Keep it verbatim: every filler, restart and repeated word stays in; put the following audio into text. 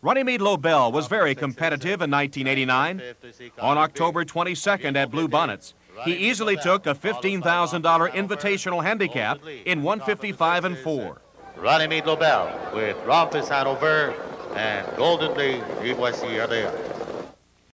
Runnymede LOBELL was very competitive in nineteen eighty-nine. On October twenty-second at Blue Bonnets, he easily took a fifteen thousand dollar invitational handicap in one fifty-five and four. Runnymede LOBELL with Rompis Hanover and Golden Lee, voici R D A.